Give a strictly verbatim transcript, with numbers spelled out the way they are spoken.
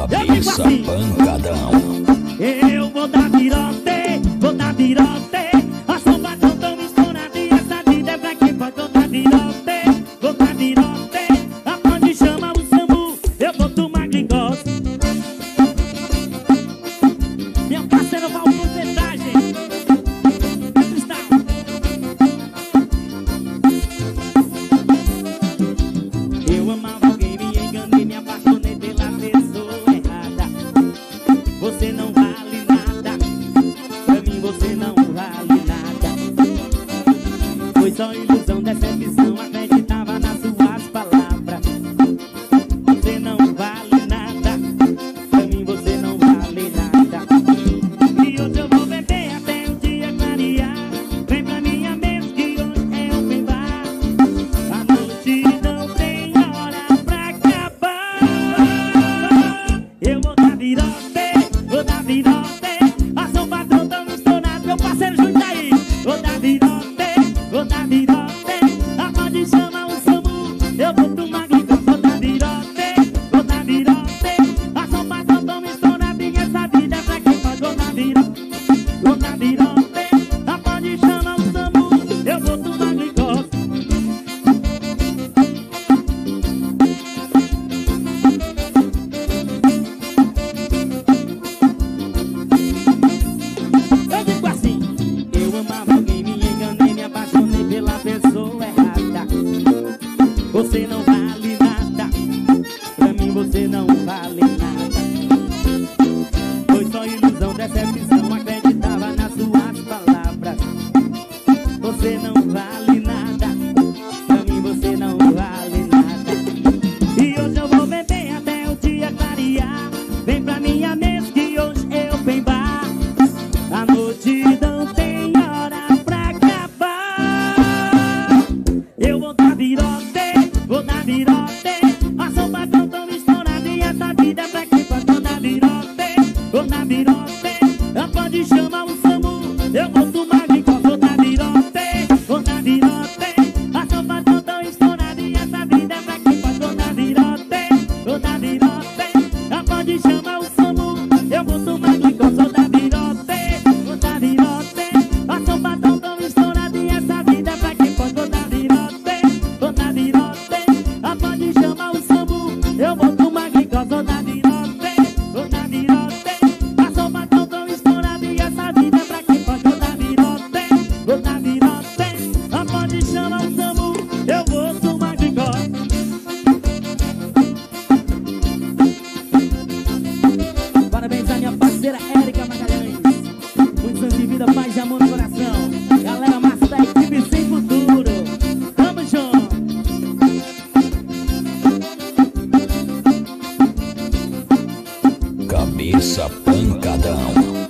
Cabeça pancadão. Eu vou dar virote, vou dar virote. A sombra tão tão misturada e essa vida é pra quem pode. Vou dar virote, vou dar virote. A pode chama o Samu, eu vou tomar glicose. Meu parceiro vai com porcentagem. Eu amava alguém, me enganei, me apaixonei pela pessoa errada. Você não vale nada, pra mim você não vale nada. Foi só ilusão, decepção, acreditava nas suas palavras. Você não vale nada, pra mim você não vale nada. E hoje eu vou beber até o dia clarear. Vem pra minha mesa que hoje é open bar. A noite não tem hora pra acabar. Eu vou dar virote, vou dar virote. A São Patrão tão estourado, meu parceiro junto aí. Vou dar virote, vou dar virote. A pode chamar o Samu, eu vou tomar glicose. Vou dar virote, vou dar virote. A São Patrão tão estourado e essa vida é pra quem pode. Vou dar virote, vou dar virote. A pode chamar o Samu, eu vou tomar glicose. Eu digo assim: eu amava alguém, me enganei, me apaixonei pela pessoa errada. Você não vale nada, pra mim você não vale nada. Foi só ilusão, decepção, acreditava nas suas palavras. Você não vale nada, pra mim você não vale nada. E hoje eu vou beber até o dia clarear. Vem pra minha mesa que hoje é open bar. A noite não tem hora pra acabar. Eu vou dar virote, vou dar virote. A São Patrão tão estourada e essa vida é pra quem pode. Vou dar virote, vou dar virote. A pode chamar o Samu, eu vou tomar glicose. Vou dar virote, vou dar virote. A São Patrão tão estourada e essa vida é pra quem pode. Vou dar virote, vou dar virote. A pode chamar o Samu, eu vou tomar glicose. Vou dar virote, vou dar virote. A São Patrão tão estourada e essa vida é pra quem pode. Vou dar virote, vou dar virote. A pode chamar o Samu, eu vou tomar glicose. Vou dar virote, vou dar virote. A São Patrão tão estourada e essa vida é pra quem pode. Vou dar virote, vou dar virote. A pode chamar o Samu, eu vou tomar glicose. Parabéns à minha parceira Érica Magalhães. Muitos anos de vida, paz e amor no coração. Galera massa da equipe sem futuro. Tamo junto. Cabeça pancadão.